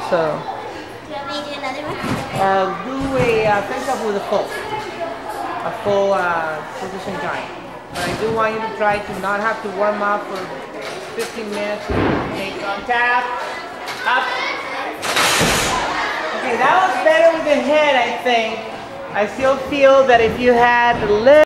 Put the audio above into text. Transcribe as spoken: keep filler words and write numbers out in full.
So. Do you want me to do another one? Uh, do a uh, fence up with a full, a full uh, position giant. But I do want you to try to not have to warm up for fifteen minutes. Make contact. Up. Okay, that was better with the head, I think. I still feel that if you had a little